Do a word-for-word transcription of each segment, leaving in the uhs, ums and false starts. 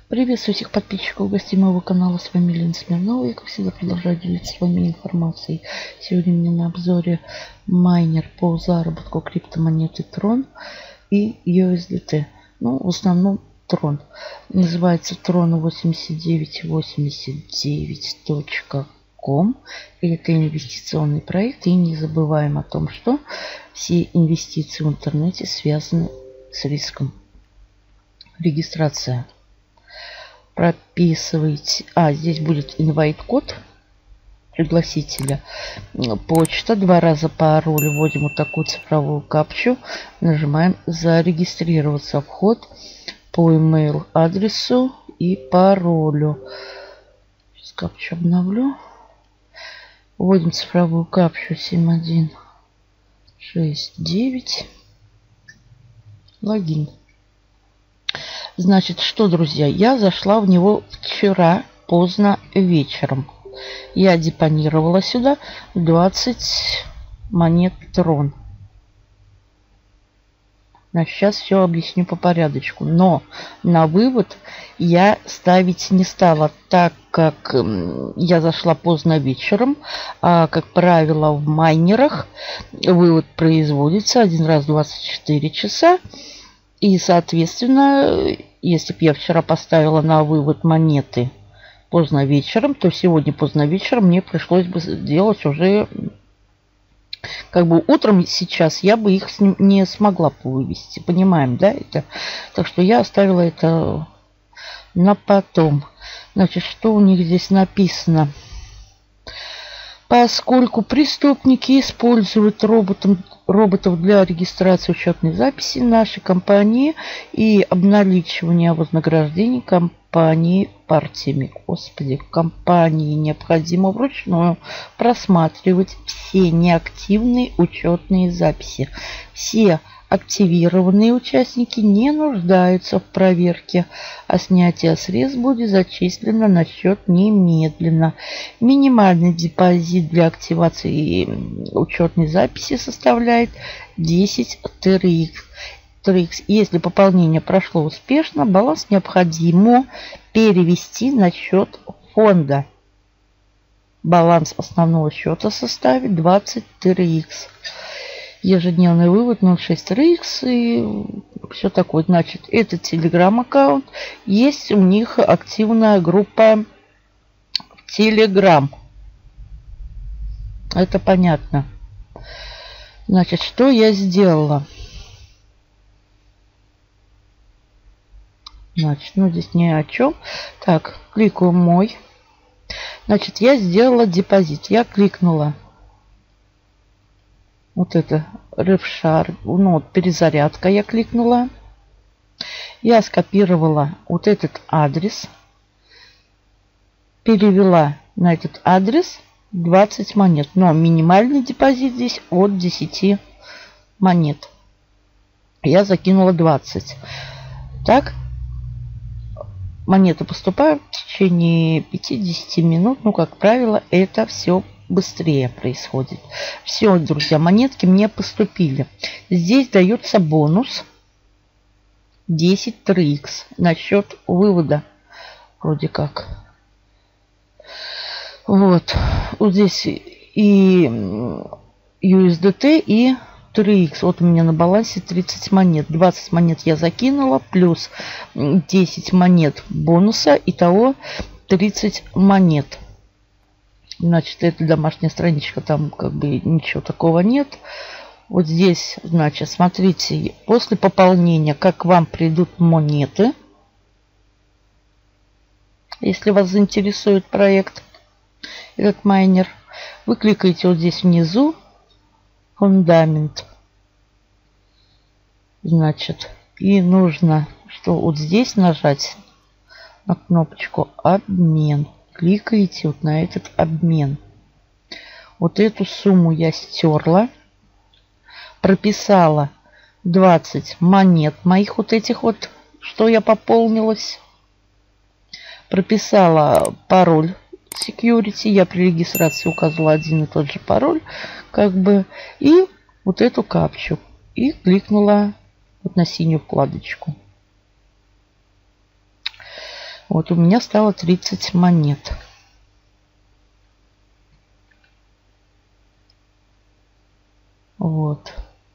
Приветствую всех подписчиков и гостей моего канала. С вами Лена Смирнова. Я, как всегда, продолжаю делиться с вами информацией. Сегодня у меня на обзоре майнер по заработку криптомонеты Трон и ю эс ди ти. Ну, в основном Трон. Называется трон восемьдесят девять восемьдесят девять точка ком. Это инвестиционный проект. И не забываем о том, что все инвестиции в интернете связаны с риском. Регистрация. Прописывайте. А, здесь будет инвайт-код пригласителя. Почта. Два раза пароль. Вводим вот такую цифровую капчу. Нажимаем зарегистрироваться. Вход по email адресу и паролю. Сейчас капчу обновлю. Вводим цифровую капчу семь один шесть девять. Логин. Значит, что, друзья, я зашла в него вчера поздно вечером. Я депонировала сюда двадцать монет Трон. Значит, сейчас все объясню по порядочку. Но на вывод я ставить не стала, так как я зашла поздно вечером. А, как правило, в майнерах вывод производится один раз в двадцать четыре часа. И, соответственно, если бы я вчера поставила на вывод монеты поздно вечером, то сегодня поздно вечером мне пришлось бы сделать уже как бы утром. Сейчас я бы их не смогла вывести. Понимаем, да, это? Так что я оставила это на потом. Значит, что у них здесь написано? Поскольку преступники используют роботом, роботов для регистрации учетной записи нашей компании и обналичивания вознаграждений компании партиями. Господи, компании необходимо вручную просматривать все неактивные учетные записи. Все активированные участники не нуждаются в проверке, а снятие средств будет зачислено на счет немедленно. Минимальный депозит для активации учетной записи составляет десять тэ эр икс. Если пополнение прошло успешно, баланс необходимо перевести на счет фонда. Баланс основного счета составит двадцать тэ эр икс. Ежедневный вывод ноль целых шесть тэ эр икс и все такое. Значит, это телеграм-аккаунт. Есть у них активная группа в Телеграм. Это понятно. Значит, что я сделала? Значит, ну здесь ни о чем. Так, кликаю мой. Значит, я сделала депозит. Я кликнула. Вот это рефшар, ну вот перезарядка я кликнула. Я скопировала вот этот адрес. Перевела на этот адрес двадцать монет. Но минимальный депозит здесь от десяти монет. Я закинула двадцать. Так, монеты поступают в течение пяти-десяти минут. Ну, как правило, это все быстрее происходит. Все, друзья, монетки мне поступили. Здесь дается бонус десять тэ эр икс на счет вывода. Вроде как. Вот. Вот здесь и ю эс ди ти, и тэ эр икс. Вот у меня на балансе тридцать монет. двадцать монет я закинула, плюс десять монет бонуса. Итого тридцать монет. Значит, это домашняя страничка, там как бы ничего такого нет. Вот здесь, значит, смотрите, после пополнения, как вам придут монеты. Если вас заинтересует проект, этот майнер, вы кликаете вот здесь внизу, фундамент. Значит, и нужно, что вот здесь нажать на кнопочку обмен. Кликаете вот на этот обмен. Вот эту сумму я стерла. Прописала двадцать монет моих вот этих вот, что я пополнилась. Прописала пароль security. Я при регистрации указала один и тот же пароль. Как бы. И вот эту капчу. И кликнула вот на синюю вкладочку. Вот у меня стало тридцать монет. Вот.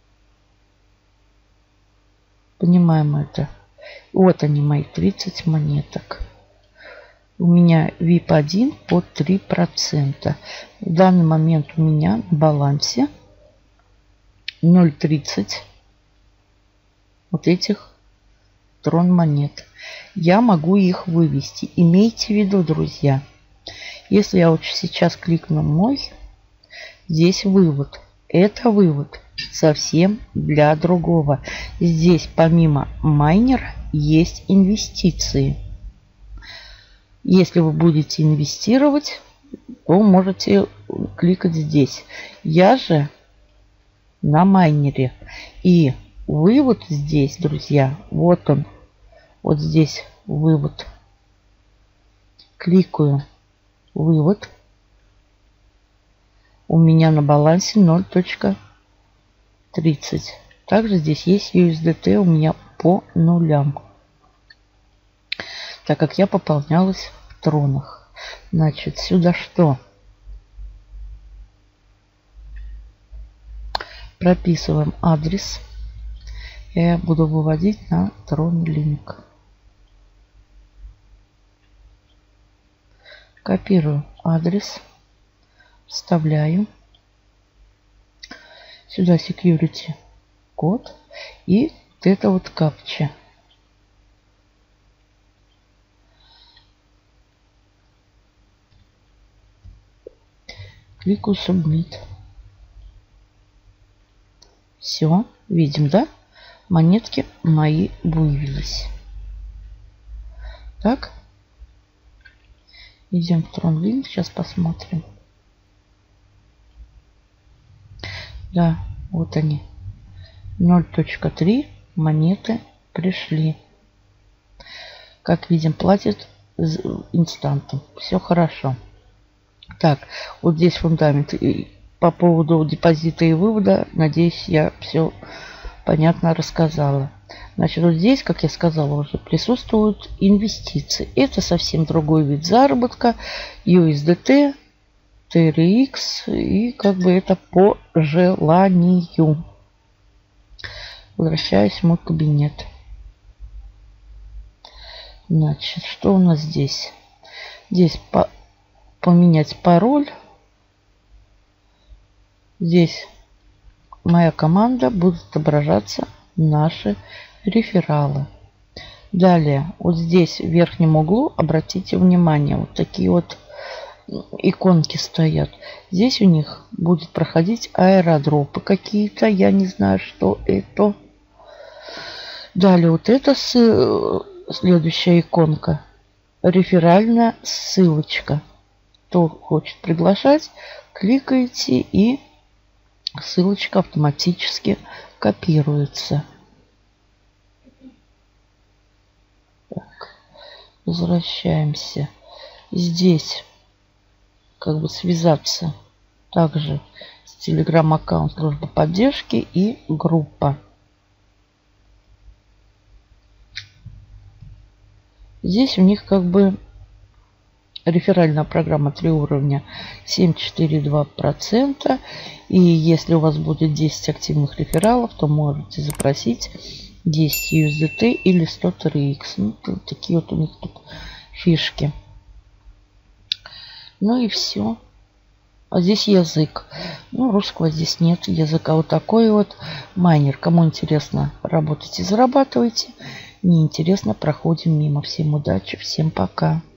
Понимаем это. Вот они, мои тридцать монеток. У меня ви ай пи один под три процента. В данный момент у меня на балансе ноль тридцать вот этих трон монет. Я могу их вывести. Имейте в виду, друзья, если я вот сейчас кликну мой, здесь вывод. Это вывод совсем для другого. Здесь помимо майнера есть инвестиции. Если вы будете инвестировать, то можете кликать здесь. Я же на майнере. И вывод здесь, друзья, вот он. Вот здесь вывод. Кликаю вывод. У меня на балансе ноль тридцать. Также здесь есть ю эс ди ти у меня по нулям. Так как я пополнялась в тронах. Значит, сюда что? Прописываем адрес. Я буду выводить на TronLink. Копирую адрес. Вставляю. Сюда security код. И вот это вот капча. Кликаю Submit. Все. Видим, да? Монетки мои вывелись. Так. Идем в TronLink. Сейчас посмотрим. Да, вот они. ноль три монеты пришли. Как видим, платит инстантом. Все хорошо. Так, вот здесь фундамент. И по поводу депозита и вывода, надеюсь, я все понятно рассказала. Значит, вот здесь, как я сказала, уже присутствуют инвестиции. Это совсем другой вид заработка. ю эс ди ти, ти эр икс. И как бы это по желанию. Возвращаюсь в мой кабинет. Значит, что у нас здесь? Здесь по поменять пароль. Здесь моя команда, будут отображаться наши рефералы. Далее, вот здесь в верхнем углу, обратите внимание, вот такие вот иконки стоят. Здесь у них будет проходить аэродропы какие-то, я не знаю, что это. Далее, вот это следующая иконка. Реферальная ссылочка. Кто хочет приглашать, кликаете, и ссылочка автоматически копируется. Так, возвращаемся. Здесь как бы связаться также с телеграм-аккаунт службы поддержки и группа. Здесь у них как бы реферальная программа три уровня, семь целых четыре десятых два процента. И если у вас будет десять активных рефералов, то можете запросить десять ю эс ди ти или сто ти эр икс. Ну, такие вот у них тут фишки. Ну и все. А здесь язык. Ну, русского здесь нет. Языка вот такой вот. Майнер. Кому интересно, работайте, зарабатывайте. Неинтересно, проходим мимо. Всем удачи, всем пока.